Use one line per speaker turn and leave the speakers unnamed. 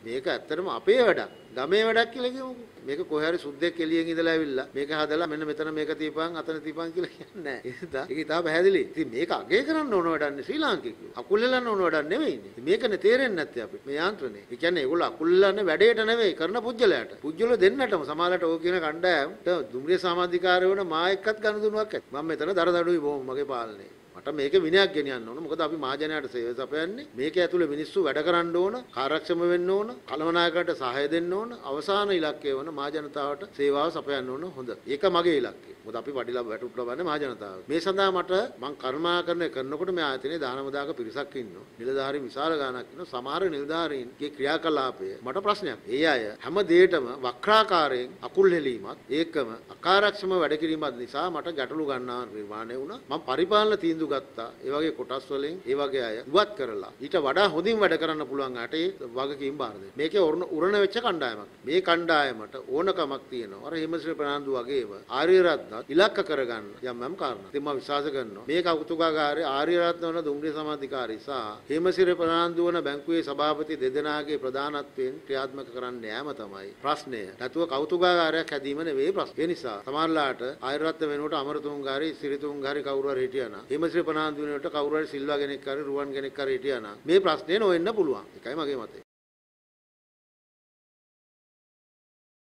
මේක ඇත්තටම අපේ වැඩක්. ගමේ වැඩක් කියලා කියමුකෝ. මේක කොහේ හරි සුද්දෙක් එළියෙන් ඉඳලා ඇවිල්ලා මේක හදලා මෙන්න මෙතන මේක තියපන් අතන තියපන් කියලා කියන්නේ නැහැ. ඒක ඉතාල පැහැදිලි. ඉතින් මේක අගය කරන්න ඕන වැඩක් නේ ශ්‍රී ලාංකිකයෝ. අකුල් හෙලන්න ඕන වැඩක් නෙවෙයිනේ. මේකනේ තේරෙන්නේ නැත්තේ අපිට. මේ යාන්ත්‍රණය. ඒ කියන්නේ ඒගොල්ලෝ අකුල් හෙලන්නේ වැඩේට නෙවෙයි කරන පුජ්‍යලයට. පුජ්‍යලෝ දෙන්නටම සමාජයට ඕක කියන කණ්ඩායමට දුම්රිය සමාධිකාරය වුණ මා එක්කත් ගනුදෙනුවක් ඇති. මම මෙතන දරදඬුයි බොහොම මගේ පාලනේ. මට මේක විනයක් ගෙනියන්න ඕන. මොකද අපි මහජනයාට සේවය සපයන්නේ. මේක ඇතුලේ මිනිස්සු වැඩ කරන්න ඕන, කාර්යක්ෂම වෙන්න ඕන, කළමනායකයට සහාය දෙන්න ඕන, අවසාන ඉලක්කය වන මහජනතාවට සේවාව සපයන්න ඕන. හොඳ. ඒක මගේ ඉලක්කය. මොකද අපි වඩිලා වැටුප් ලබන්නේ මහජනතාව. මේ සඳහා මට මං කර්මාකරණය කරනකොට මේ ආයතනයේ දානම දාක පිරිසක් ඉන්නවා. නිලධාරී විශාල ගාණක් ඉන්නවා. සමහර නිලධාරීන්ගේ ක්‍රියාකලාපය මට ප්‍රශ්නයක්. ඒ අය හැම දෙයකම වක්‍රාකාරයෙන් අකුල් හෙලීමත් ඒකම අකාර්යක්ෂම වැඩ කිරීමත් නිසා මට ගැටලු ගන්නා නිර්මාණය වුණා. මම පරිපාලන තීන්දුව ගත්තා. ඒ වගේ කොටස් වලින් ඒ වගේ අය ඉවත් කරලා ඊට වඩා හොඳින් වැඩ කරන්න පුළුවන් අටේ වගකීම් බාර දෙන්න. මේකේ උරණ වෙච්ච කණ්ඩායමක්. මේ කණ්ඩායමට ඕනකමක් තියෙනවා. අර හිමශ්‍රී ප්‍රනාන්දු වගේම ආර්යරත්න ඉලක්ක කරගන්න යම් කාරණා. ඉතින් මම විශ්වාස කරනවා මේ කෞතුකාගාරයේ ආර්යරත්න වන දුම්රිය සමාධිකාරී සහ හිමශ්‍රී ප්‍රනාන්දු වන බැංකුවේ සභාපති දෙදෙනාගේ ප්‍රධානත්වයෙන් ක්‍රියාත්මක කරන්න යෑම තමයි ප්‍රශ්නය. නැතුව කෞතුකාගාරයක් හැදීම නෙවෙයි ප්‍රශ්නේ. ඒ නිසා සමහරලාට ආර්යරත්න වෙනුවට අමරතුංගාරි සිරිතුංගාරි කවුරු හරි හිටියනම් හිමශ්‍රී ප්‍රනාන්දු වෙනුවට කවුරු හරි සිල්වා කෙනෙක් හරි රුවන් කෙනෙක් හරි හිටියනම් මේ ප්‍රශ්නේ නොවෙන්න පුළුවන්. ඒකයි මගේ මතය.